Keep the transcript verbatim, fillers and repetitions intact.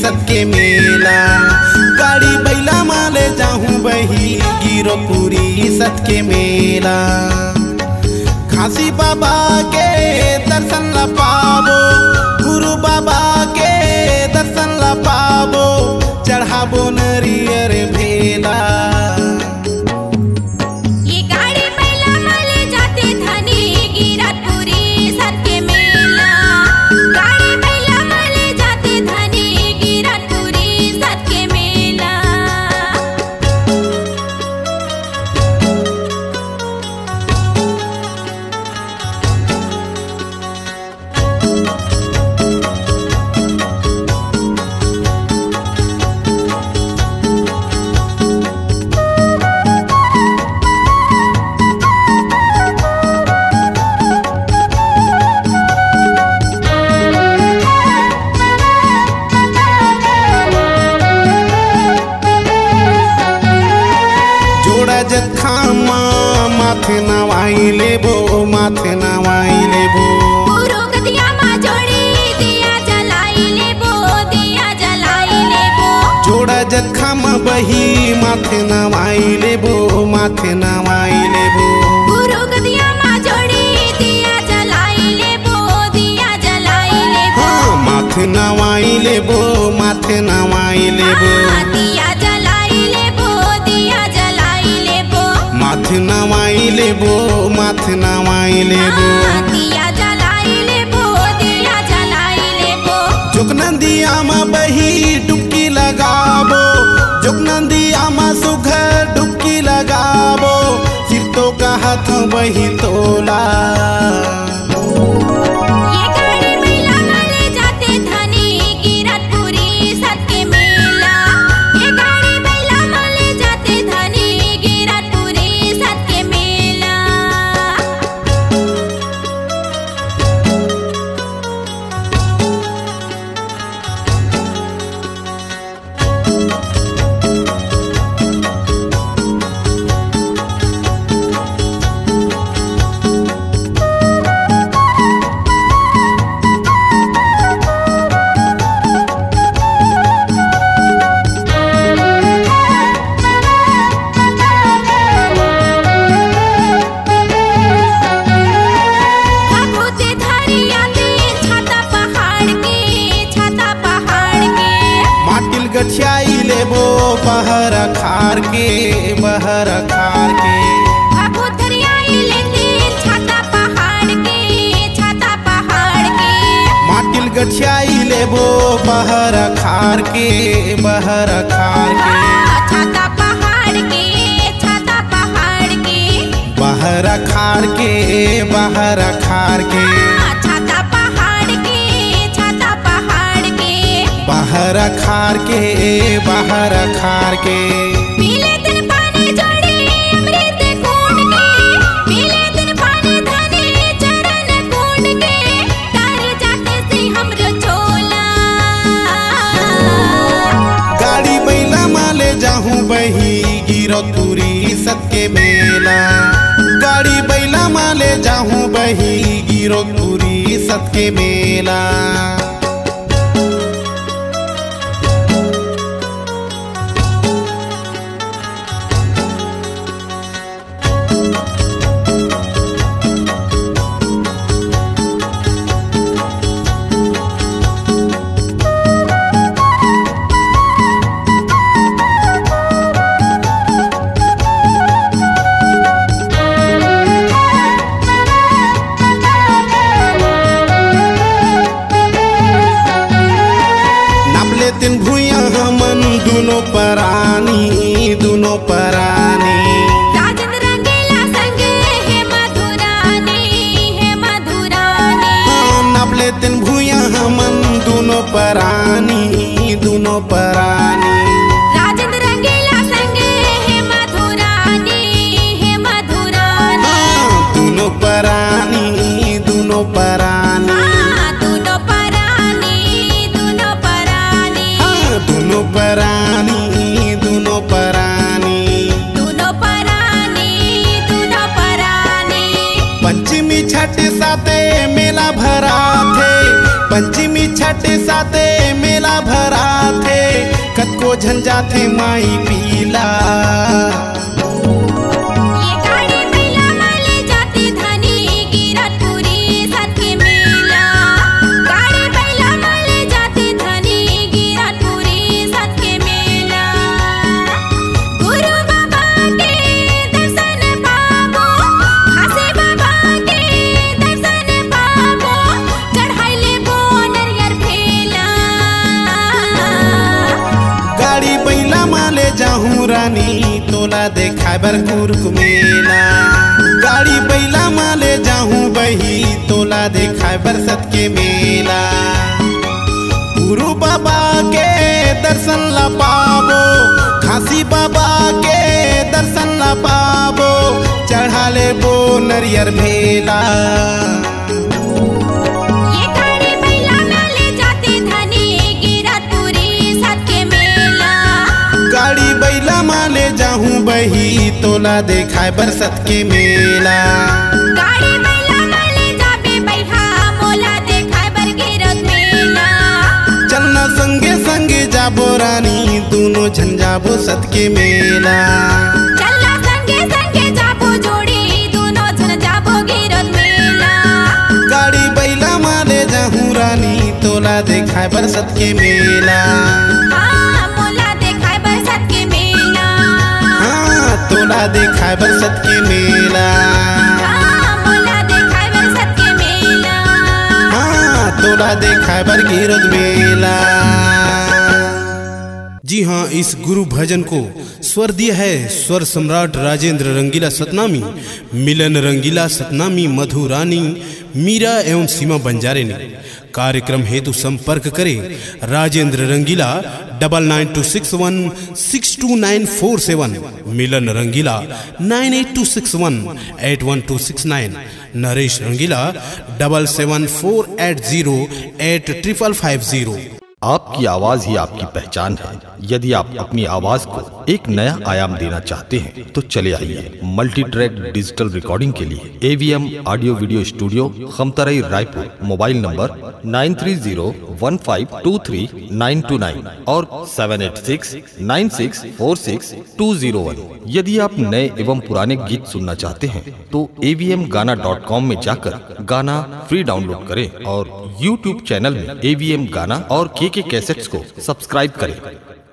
सत के मेला। गाड़ी बैला माले जाहूँ बही गिरोपुरी सत के मेला। घासी बाबा के दर्शन ला पाबो, गुरु बाबा के दर्शन ला पाबो, चढ़ाबो नरियर भेला। ये गाड़ी बैला माले जाते धनी गिरपुरी सत के मेला। गाड़ी बैला माले जाते धनी गिरपुरी सत के मेला। जखामा माथे नवाई लेबो, माथे नवाई लेबो। गुरु गदिया मा जोड़ी दिया जलाई लेबो, दिया जलाई लेबो। जोड़ा जखामा बही माथे नवाई लेबो, माथे नवाई लेबो। गुरु गदिया मा जोड़ी दिया जलाई लेबो, दिया जलाई लेबो। हाँ माथे नवाई लेबो, माथे नवाई लेबो। हाँ, दिया जलाई लेबो, दिया जलाई लेबो। माथे नवाई लेबो, माथे नवाई लेबो। हाँ, दिया जलाई लेबो, दिया जलाई लेबो। जोगनंदिया मा बही डुबकी लगाबो, जोगनंदिया मा सुघर डुबकी लगाबो। सिर तो का हाथ बही तोला। ये गाड़ी बैला माले जाते धनी गिरपुरी सत के मेला। ये गाड़ी बैला माले जाते धनी गिरपुरी सत के मेला। भभूति धरी आते छाता पहाड़ के, छाता पहाड़ के। माटिल गठियाई लेबो बहर खार के, बहर खार के। भभूति धरी आई लेते छाता पहाड़ के, छाता पहाड़ के। माटिल गठियाई लेबो बहर खार के, बहर खार के। छाता पहाड़ के, छाता पहाड़ के। बहर खार के, बहर खार के। छाता पहाड़ के, छाता पहाड़ के। बहर खार के, बहर खार के। पीले दिन पानी जोड़ी अमृत कूंड के, पीले दिन पानी धनी चरण कूंड के। तारे जाते से हमरो चोला। गाड़ी बैला माले जाहूँ बही गिरोपुरी सत के मेला। गाड़ी बैला माले जाहूँ बही गिरोपुरी सत के मेला। दिन भूया हमन दुनो परानी, दुनो परानी। राजेंद्र रंगीला संगे हे मधुरानी, हे मधुरानी। हाँ नबले दिन भूया हमन दुनो परानी, दुनो परानी। राजेंद्र रंगीला संगे हे मधुरानी, हे मधुरानी। हाँ दुनो परानी, दुनो परानी। हाँ, दुनो परानी, दुनो परानी। हाँ दुनो परानी, दुनो परानी। दुनो परानी, दुनो परानी। पंचमी छठ साते मेला भरा थे, पंचमी छठ साते मेला भरा दूनो झंझा थे माई पीला। ये गाड़ी बैला माले जाते धनी गिरतपुरी सत के मेला। गाड़ी बैला माले जाते धनी गिरतपुरी सत के मेला। गुरु बाबा के दर्शन पाबो, खासे बाबा के दर्शन पाबो, चढ़ाइले बो नरियर भेला। गाड़ी बैला माले जाहूँ रानी तोला देखा बर कुर्क मेला। गाड़ी बैला माले जाहूँ बही तोला देखा बर सत के मेला। गुरु बाबा के दर्शन ला पाबो, खासी बाबा के दर्शन ला पाबो, चढ़ा ले बो नरियर भेला। ये गाड़ी बैला माले जाते धनी गिरतपुरी सत के मेला। गाड़ी बैला माले जाहूँ बही तोला देखा बर सत के मेला। गाड़ी बैला माले जाबे बैहा मोला देखाय बर गिरत मेला। चलना संगे संगे जाबो रानी दूनो झन जाबो सत के मेला। चलना संगे संगे जाबो जोड़ी दोनों जन जाबो गिरत मेला। गाड़ी बैला माले जाहूँ रानी तोला देखा बर सत के मेला। हाँ मोला देखाय बर सत के मेला। हाँ तोला देखा बर सत के मेला। हाँ मोला देखाय बर सत के मेला। हाँ तोला देखा बर गिरत मेला। जी हाँ, इस गुरु भजन को स्वर दिया है स्वर सम्राट राजेंद्र रंगीला सतनामी, मिलन रंगीला सतनामी, मधु रानी, मीरा एवं सीमा बंजारे ने। कार्यक्रम हेतु संपर्क करें Rajendra Rangila double nine two six one six two nine four seven, Milan Rangila nine eight two six one eight one two six nine, Naresh Rangila double seven four eight zero eight triple five zero. आपकी आवाज ही आपकी पहचान है। यदि आप अपनी आवाज को एक नया आयाम देना चाहते हैं तो चले आइए मल्टी ट्रैक डिजिटल रिकॉर्डिंग के लिए AVM audio video studio, Khamtarai, Raipur. Mobile number nine three zero one five two three nine two nine और seven eight six nine six four six two zero one. यदि आप नए एवं पुराने गीत सुनना चाहते हैं तो एवीएम गाना डॉट कॉम में जाकर गाना फ्री डाउनलोड करें और यूट्यूब चैनल में एवीएम गाना और के के कैसेट्स को सब्सक्राइब करें।